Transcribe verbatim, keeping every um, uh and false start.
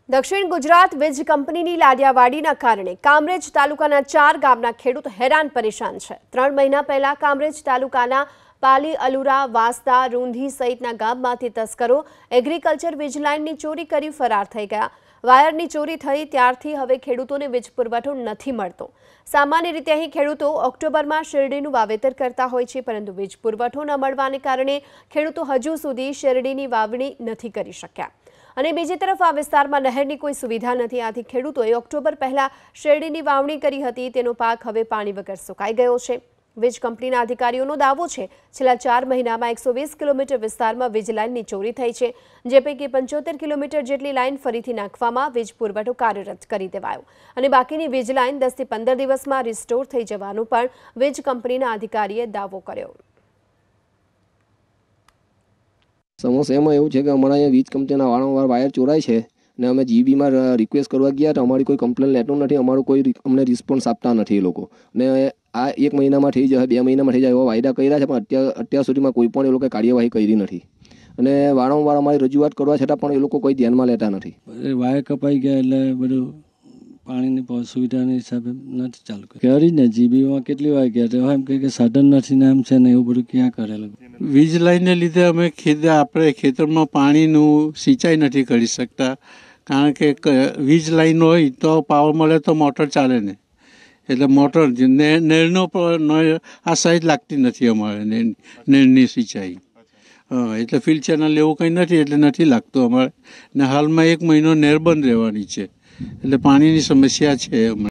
દક્ષિણ ગુજરાત વીજ કંપનીની લાડિયાવાડીના કારણે કામરેજ તાલુકાના ચાર ગામના ખેડૂત હેરાન પરેશાન છે। ત્રણ મહિના પહેલા કામરેજ તાલુકાના પાલી અલુરા વાસદા રૂંધી સહિતના ગામમાંથી તસ્કરો એગ્રીકલ્ચર વીજ લાઇનની ચોરી કરી ફરાર થઈ ગયા। વાયરની ચોરી થઈ ત્યારથી હવે ખેડૂતોને વીજ પુરવઠો નથી મળતો। સામાન્ય રીતે અહીં ખેડૂતો ઓક્ટોબરમાં શેરડીનું વાવેતર કરતા હોય છે, પરંતુ વીજ પુરવઠો ન મળવાને કારણે ખેડૂતો હજુ સુધી શેરડીની વાવણી નથી કરી શક્યા। અને બીજી તરફ આ વિસ્તારમાં નહેરની કોઈ સુવિધા નથી, આથી ખેડૂતોએ ઓક્ટોબર પહેલા શેરડીની વાવણી કરી હતી તેનો પાક હવે પાણી વગર સુકાઈ ગયો છે। વીજ કંપનીના અધિકારીઓનો દાવો છે છેલ્લા ચાર મહિનામાં એકસો વીસ કિલોમીટર વિસ્તારમાં વીજ લાઇનની ચોરી થઈ છે, જે પૈકી પંચોતેર કિલોમીટર જેટલી લાઇન ફરીથી નાખવામાં વીજ પુરવઠો કાર્યરત કરી દેવાયો અને બાકીની વીજ લાઇન દસ થી પંદર દિવસમાં રિસ્ટોર થઈ જવાનો પણ વીજ કંપનીના અધિકારીએ દાવો કર્યો। સમસ્યા એમાં એવું છે કે અમારા અહીંયા વીજ કંપનીના વારંવાર વાયર ચોરાય છે ને અમે જીબીમાં રિક્વેસ્ટ કરવા ગયા તો અમારી કોઈ કમ્પ્લેન લેતું નથી, અમારું કોઈ અમને રિસ્પોન્સ આપતા નથી એ લોકો। ને આ એક મહિનામાં થઈ જાય, બે મહિનામાં થઈ જાય એવા વાયદા કર્યા છે, પણ અત્યાર અત્યાર સુધીમાં કોઈ પણ એ લોકોએ કાર્યવાહી કરી નથી અને વારંવાર અમારી રજૂઆત કરવા છતાં પણ એ લોકો કોઈ ધ્યાનમાં લેતા નથી। વાયર કપાઈ ગયા એટલે બધું પાણીની સુવિધાના હિસાબે નથી ચાલુ કરી ને જીબીમાં કેટલી વાર ગયા તો એમ કે સાધન નથી ને એમ છે ને એવું બધું ક્યાં કરેલું। વીજ લાઇનને લીધે અમે ખેત આપણે ખેતરમાં પાણીનું સિંચાઈ નથી કરી શકતા, કારણ કે વીજ લાઇન હોય તો પાવર મળે તો મોટર ચાલે ને, એટલે મોટર નહેરનો આ સાઈડ લાગતી નથી અમારે નહેરની સિંચાઈ। હા, એટલે ફિલ્ડ ચેનલ એવું કંઈ નથી એટલે નથી લાગતું અમારે, ને હાલમાં એક મહિનો નહેર બંધ રહેવાની છે એટલે પાણીની સમસ્યા છે અમારે।